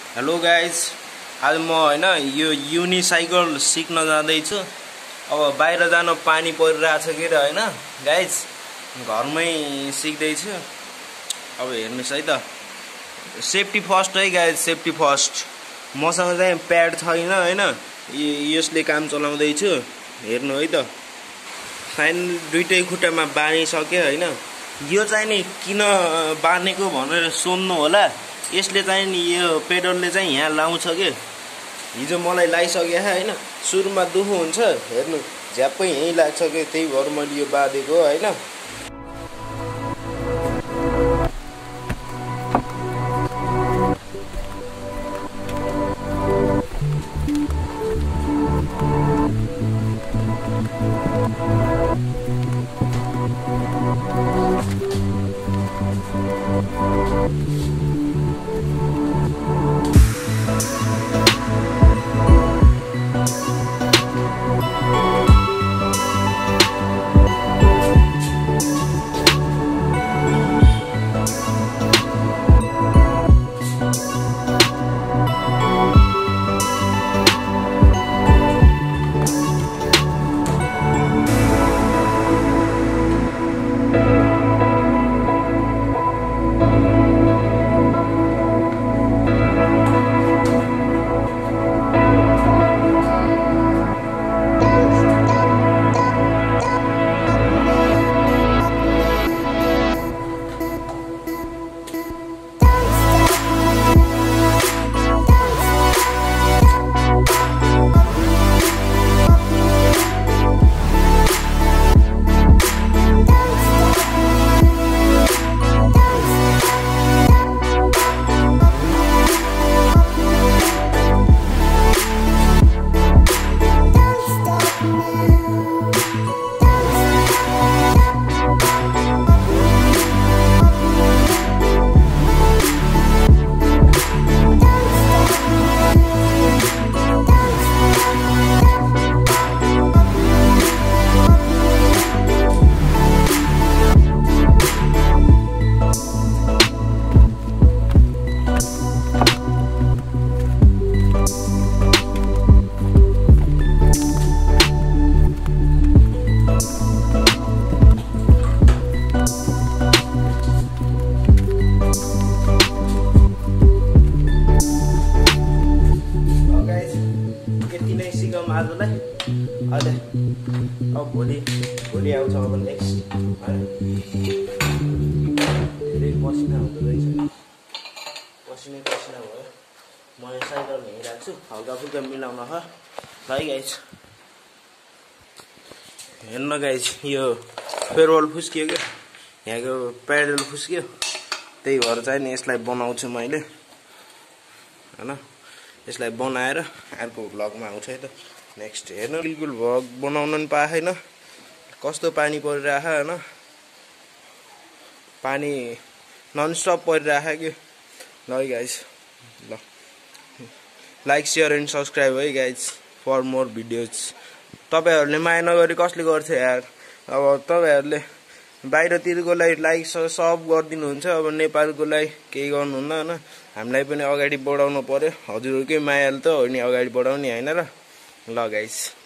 Hello guys, आज म हैन यो युनिसाइकल सिक्न जाँदैछु। अब बाहिर जान पानी परिरहेछ के र हैन गाइज, घरमै सिक्दैछु। अब हेर्नुस् है त, सेफ्टी फर्स्ट है गाइज, सेफ्टी फर्स्ट। मसँग चाहिँ प्याड छैन हैन, यसले काम चलाउँदैछु। हेर्नु है त, फाइन दुईटै खुट्टामा बानिसक्यो हैन। यो चाहिँ नि किन बानेको भनेर सोध्नु होला। यसले चाहिँ नि यो पेडलले चाहिँ यहाँ लाउँछ के, हिजो मलाई लाइसक्यो हैन। सुरुमा दुःख हुन्छ, हेर्नु झ्याप्पै यहीँ लाग्छ के, त्यही भएर मैले यो बाँधेको हैन। आजलाई अहिले अब भोलि आउँछ। अब नेक्स्ट धेरै पसिना हुँदो रहेछ, पसिनै पसिना भयो। म यहाँ साइकल हिँडिरहेको छु, हल्का फुल्का मिलाउन है गाइज। हेर्न गाइज, यो पेट्रोल फुस्कियो क्या, यहाँको पेडल फुस्कियो, त्यही भएर चाहिँ नि यसलाई बनाउँछु मैले हैन। यसलाई बनाएर अर्को भ्लगमा आउँछ है त नेक्स्ट। हेर्नु बिल्कुल भ्लग बनाउन पनि पाएन, कस्तो पानी परिरहेछ हैन। पानी ननस्टप परिरहेछ कि। ल गाइज, ल लाइक शेयर एन्ड सब्सक्राइब है गाइज फर मोर भिडियोज। तपाईहरुले माया नगरी कसले गर्छ यार। अब तपाईहरुले बाहिरतिरकोलाई लाइक सब गरिदिनुहुन्छ, अब नेपालकोलाई केही गर्नुहुन्न हैन। हामीलाई पनि अगाडि बढाउनु पर्यो, हजुरहरुकै मायाले त हो नि अगाडि बढाउने हैन र। ल गाइस।